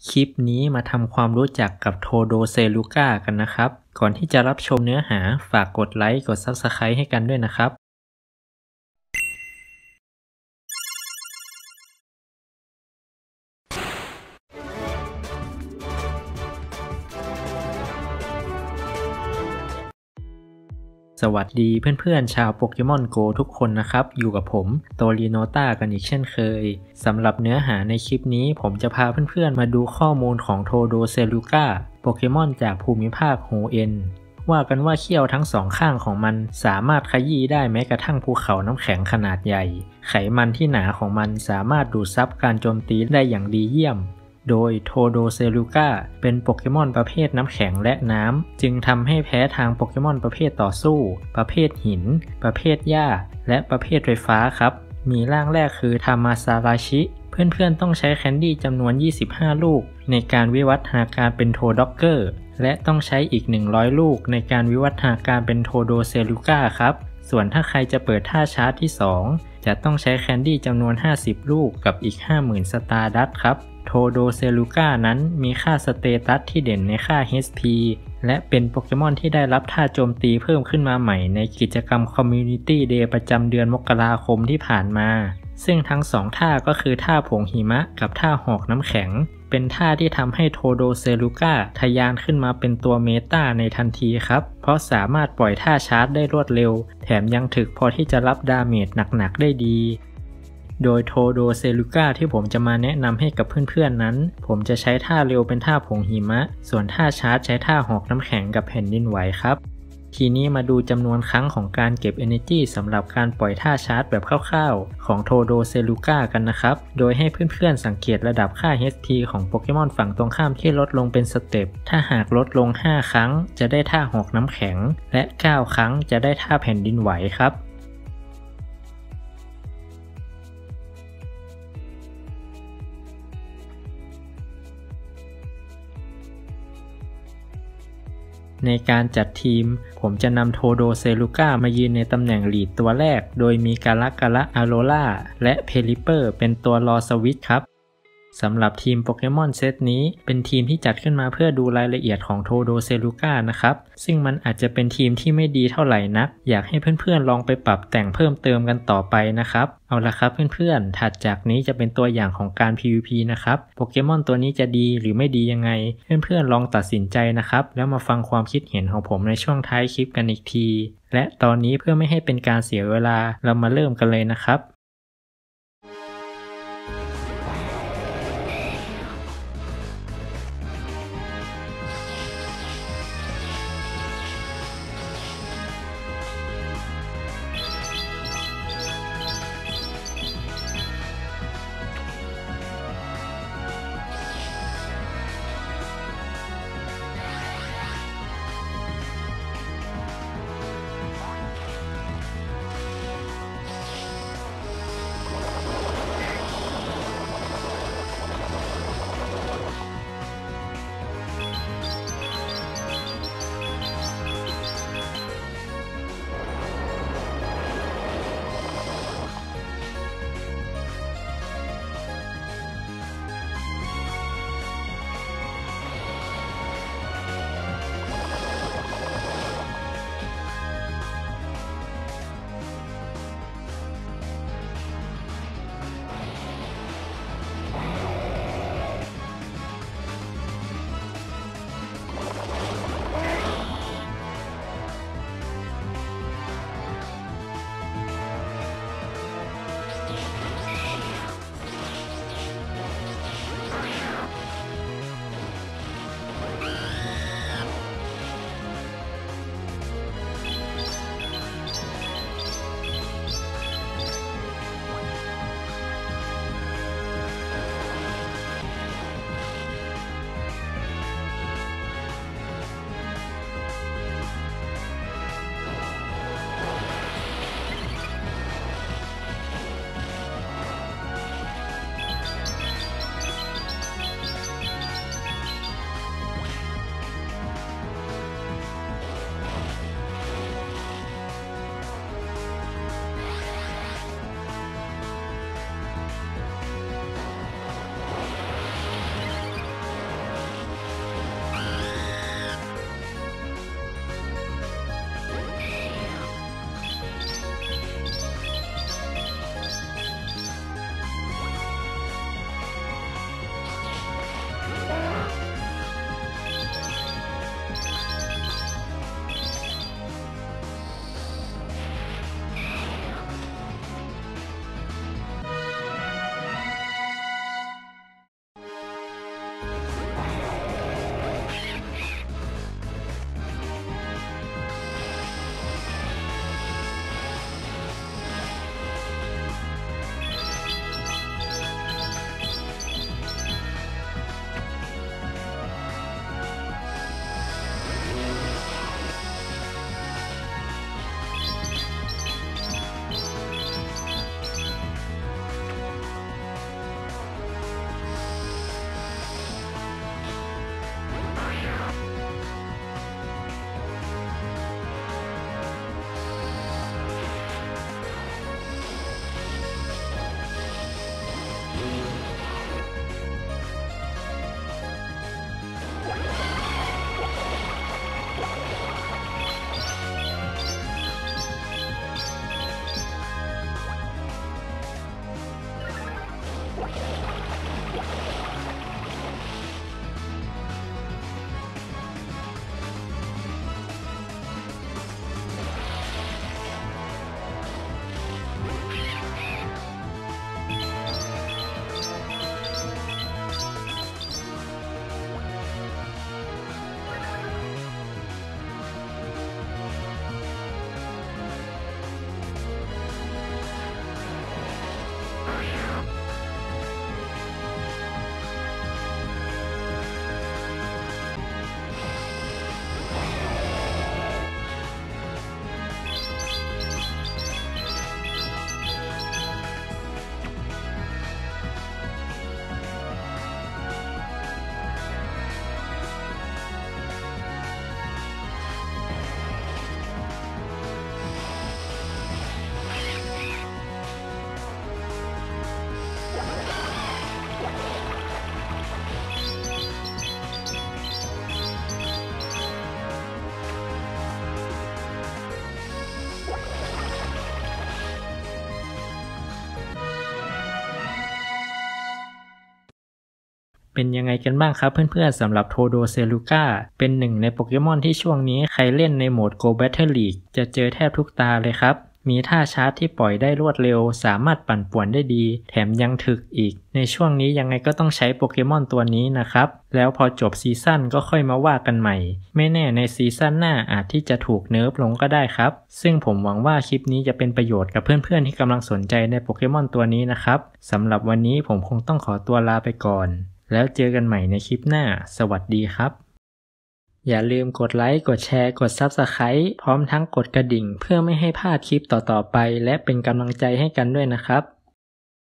คลิปนี้มาทำความรู้จักกับโทโดเซลูกากันนะครับก่อนที่จะรับชมเนื้อหาฝากกดไลค์กด Subscribe ให้กันด้วยนะครับสวัสดีเพื่อนๆชาวโปเกมอนโกทุกคนนะครับอยู่กับผมโตริโนต้ากันอีกเช่นเคยสำหรับเนื้อหาในคลิปนี้ผมจะพาเพื่อนๆมาดูข้อมูลของโทโดเซลูกาโปเกมอนจากภูมิภาคโฮเอ็นว่ากันว่าเขี้ยวทั้งสองข้างของมันสามารถขยี้ได้แม้กระทั่งภูเขาน้ำแข็งขนาดใหญ่ไขมันที่หนาของมันสามารถดูดซับการโจมตีได้อย่างดีเยี่ยมโดยโทโดเซลูกาเป็นโปเกมอนประเภทน้ำแข็งและน้ำจึงทำให้แพ้ทางโปเกมอนประเภทต่อสู้ประเภทหินประเภทหญ้าและประเภทไฟฟ้าครับมีร่างแรกคือทามาซาราชิเพื่อนๆต้องใช้แคนดี้จำนวน25ลูกในการวิวัฒนาการเป็นโทด็อกเกอร์และต้องใช้อีก100ลูกในการวิวัฒนาการเป็นโทโดเซลูกาครับส่วนถ้าใครจะเปิดท่าชาร์จที่2จะต้องใช้แคนดี้จำนวน50ลูกกับอีก 50,000 สตาร์ดัสต์ครับโทโดเซลูกานั้นมีค่าสเตตัสที่เด่นในค่า HP และเป็นโปเกมอนที่ได้รับท่าโจมตีเพิ่มขึ้นมาใหม่ในกิจกรรม Community Day ประจำเดือนมกราคมที่ผ่านมาซึ่งทั้ง2ท่าก็คือท่าผงหิมะกับท่าหอกน้ำแข็งเป็นท่าที่ทำให้โทโดเซลูกาทะยานขึ้นมาเป็นตัวเมตาในทันทีครับเพราะสามารถปล่อยท่าชาร์จได้รวดเร็วแถมยังถึกพอที่จะรับดาเมจหนักๆได้ดีโดยโทโดเซลูกาที่ผมจะมาแนะนำให้กับเพื่อนๆนั้นผมจะใช้ท่าเร็วเป็นท่าผงหิมะส่วนท่าชาร์จใช้ท่าหอกน้ำแข็งกับแผ่นดินไหวครับทีนี้มาดูจำนวนครั้งของการเก็บ Energy สำหรับการปล่อยท่าชาร์จแบบคร่าวๆของโทโดเซลูกากันนะครับโดยให้เพื่อนๆสังเกตระดับค่า HP ของโปเกมอนฝั่งตรงข้ามที่ลดลงเป็นสเต็ปถ้าหากลดลง5ครั้งจะได้ท่าหอกน้ำแข็งและ9ครั้งจะได้ท่าแผ่นดินไหวครับในการจัดทีมผมจะนำโทโดเซลูกามายืนในตำแหน่งลีดตัวแรกโดยมีกาละอาโรล่าและเพลิเปอร์เป็นตัวรอสวิตช์ครับสำหรับทีมโปเกมอนเซตนี้เป็นทีมที่จัดขึ้นมาเพื่อดูรายละเอียดของโทโดเซลูกานะครับซึ่งมันอาจจะเป็นทีมที่ไม่ดีเท่าไหร่นักอยากให้เพื่อนๆลองไปปรับแต่งเพิ่มเติมกันต่อไปนะครับเอาละครับเพื่อนๆถัดจากนี้จะเป็นตัวอย่างของการ PVP นะครับโปเกมอนตัวนี้จะดีหรือไม่ดียังไงเพื่อนๆลองตัดสินใจนะครับแล้วมาฟังความคิดเห็นของผมในช่วงท้ายคลิปกันอีกทีและตอนนี้เพื่อไม่ให้เป็นการเสียเวลาเรามาเริ่มกันเลยนะครับเป็นยังไงกันบ้างครับเพื่อนๆสำหรับโทโดเซลูก้าเป็นหนึ่งในโปเกมอนที่ช่วงนี้ใครเล่นในโหมด Go Battle League จะเจอแทบทุกตาเลยครับมีท่าชาร์จที่ปล่อยได้รวดเร็วสามารถปั่นป่วนได้ดีแถมยังถึกอีกในช่วงนี้ยังไงก็ต้องใช้โปเกมอนตัวนี้นะครับแล้วพอจบซีซั่นก็ค่อยมาว่ากันใหม่ไม่แน่ในซีซั่นหน้าอาจที่จะถูกเนิร์ฟลงก็ได้ครับซึ่งผมหวังว่าคลิปนี้จะเป็นประโยชน์กับเพื่อนๆที่กำลังสนใจในโปเกมอนตัวนี้นะครับสำหรับวันนี้ผมคงต้องขอตัวลาไปก่อนแล้วเจอกันใหม่ในคลิปหน้าสวัสดีครับอย่าลืมกดไลค์กดแชร์กด Subscribe พร้อมทั้งกดกระดิ่งเพื่อไม่ให้พลาดคลิปต่อๆไปและเป็นกำลังใจให้กันด้วยนะครับ